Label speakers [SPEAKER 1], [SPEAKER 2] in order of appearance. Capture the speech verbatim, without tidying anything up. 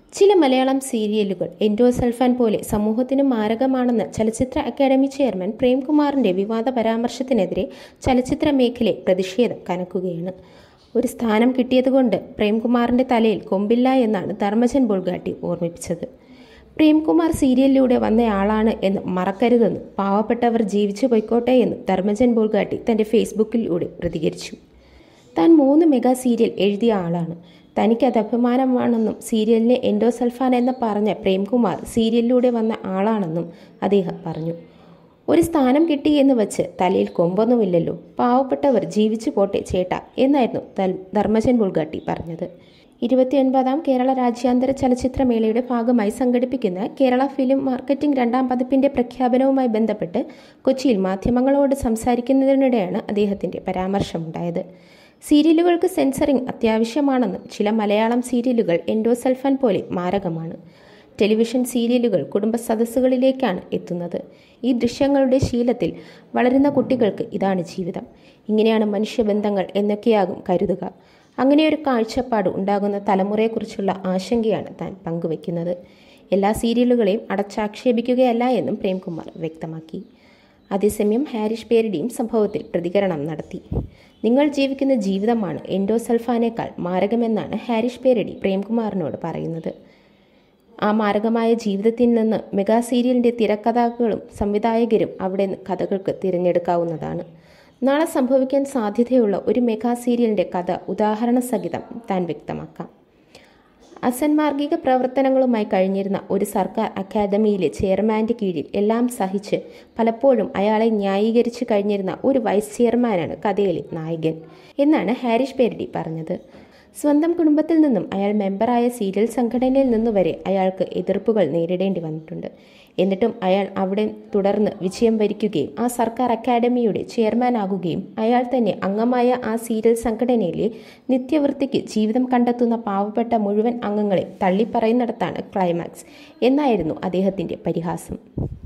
[SPEAKER 1] ചില മലയാളം സീരിയലുകൾ എൻഡോസൾഫാൻ പോലെ സമൂഹത്തിന് മാരകമാണെന്ന് ചലച്ചിത്ര അക്കാദമി ചെയർമാൻ പ്രേംകുമാറിന്റെ വിവാദ പരാമർശത്തിനെതിരെ ചലച്ചിത്ര മേഖലയെ പ്രതിഷേധം കനക്കുകയാണ്. ഒരു സ്ഥാനം കിട്ടിയതുകൊണ്ട് പ്രേംകുമാറിന്റെ തലയിൽ കൊമ്പില്ല എന്നാണ് ധർമ്മജൻ ബോൾഗാട്ടി ഓർമ്മിപ്പിച്ചത്. പ്രേംകുമാർ സീരിയലിലൂടെ വന്നയാളാണ് എന്ന് മറക്കരുതെന്നും പാവപ്പെട്ടവർ ജീവിച്ചു പൊയ്ക്കോട്ടെ എന്നും ധർമ്മജൻ ബോൾഗാട്ടി തന്റെ ഫേസ്ബുക്കിലൂടെ പ്രതികരിച്ചു. താൻ മൂന്ന് മെഗാ സീരിയൽ എഴുതിയ ആളാണ്. തനിക്കത് അഭിമാനമാണെന്നും സീരിയലിനെ എൻഡോസൾഫാൻ എന്ന് പറഞ്ഞ പ്രേംകുമാർ സീരിയലിലൂടെ വന്ന ആളാണെന്നും അദ്ദേഹം പറഞ്ഞു. ഒരു സ്ഥാനം കിട്ടി എന്ന് വച്ച് തലയിൽ കൊമ്പൊന്നുമില്ലല്ലോ, പാവപ്പെട്ടവർ ജീവിച്ചു പോട്ടെ ചേട്ടാ എന്നായിരുന്നു ധർമ്മജൻ ബോൾഗാട്ടി പറഞ്ഞത്. ഇരുപത്തിയൊൻപതാം കേരള രാജ്യാന്തര ചലച്ചിത്രമേളയുടെ ഭാഗമായി സംഘടിപ്പിക്കുന്ന കേരള ഫിലിം മാർക്കറ്റിംഗ് രണ്ടാം പതിപ്പിന്റെ പ്രഖ്യാപനവുമായി ബന്ധപ്പെട്ട് കൊച്ചിയിൽ മാധ്യമങ്ങളോട് സംസാരിക്കുന്നതിനിടെയാണ് അദ്ദേഹത്തിന്റെ പരാമർശമുണ്ടായത്. സീരിയലുകൾക്ക് സെൻസറിംഗ് അത്യാവശ്യമാണെന്നും ചില മലയാളം സീരിയലുകൾ എൻഡോസൾഫാൻ പോലെ മാരകമാണ്. ടെലിവിഷൻ സീരിയലുകൾ കുടുംബ സദസ്സുകളിലേക്കാണ് എത്തുന്നത്. ഈ ദൃശ്യങ്ങളുടെ ശീലത്തിൽ വളരുന്ന കുട്ടികൾക്ക് ഇതാണ് ജീവിതം, ഇങ്ങനെയാണ് മനുഷ്യബന്ധങ്ങൾ എന്നൊക്കെയാകും കരുതുക. അങ്ങനെയൊരു കാഴ്ചപ്പാട് ഉണ്ടാകുന്ന തലമുറയെക്കുറിച്ചുള്ള ആശങ്കയാണ് താൻ പങ്കുവയ്ക്കുന്നത്. എല്ലാ സീരിയലുകളെയും അടച്ചാക്ഷേപിക്കുകയല്ല എന്നും പ്രേംകുമാർ വ്യക്തമാക്കി. അതേസമയം ഹാരിഷ് പേരടിയും സംഭവത്തിൽ പ്രതികരണം നടത്തി. നിങ്ങൾ ജീവിക്കുന്ന ജീവിതമാണ് എൻഡോസൾഫാനേക്കാൾ മാരകമെന്നാണ് ഹാരിഷ് പേരടി പ്രേംകുമാറിനോട് പറയുന്നത്. ആ മാരകമായ ജീവിതത്തിൽ നിന്ന് മെഗാ സീരിയലിന്റെ തിരക്കഥാക്കളും സംവിധായകരും അവിടെ കഥകൾക്ക് തിരഞ്ഞെടുക്കാവുന്നതാണ്. നാളെ സംഭവിക്കാൻ സാധ്യതയുള്ള ഒരു മെഗാ സീരിയലിന്റെ കഥ ഉദാഹരണ സഹിതം താൻ വ്യക്തമാക്കാം. അസന്മാർഗിക പ്രവർത്തനങ്ങളുമായി കഴിഞ്ഞിരുന്ന ഒരു സർക്കാർ അക്കാദമിയിലെ ചെയർമാന്റെ കീഴിൽ എല്ലാം സഹിച്ച് പലപ്പോഴും അയാളെ ന്യായീകരിച്ചു കഴിഞ്ഞിരുന്ന ഒരു വൈസ് ചെയർമാനാണ് കഥയിലെ നായകൻ എന്നാണ് ഹാരിഷ് പേരടി പറഞ്ഞത്. സ്വന്തം കുടുംബത്തിൽ നിന്നും അയാൾ മെമ്പറായ സീരിയൽ സംഘടനയിൽ നിന്നുവരെ അയാൾക്ക് എതിർപ്പുകൾ നേരിടേണ്ടി വന്നിട്ടുണ്ട്. എന്നിട്ടും അയാൾ അവിടെ തുടർന്ന് വിജയം വരിക്കുകയും ആ സർക്കാർ അക്കാദമിയുടെ ചെയർമാൻ ആകുകയും അയാൾ തന്നെ അംഗമായ ആ സീരിയൽ സംഘടനയിലെ നിത്യവൃത്തിക്ക് ജീവിതം കണ്ടെത്തുന്ന പാവപ്പെട്ട മുഴുവൻ അംഗങ്ങളെ തള്ളിപ്പറയുന്നിടത്താണ് ക്ലൈമാക്സ് എന്നായിരുന്നു അദ്ദേഹത്തിന്റെ പരിഹാസം.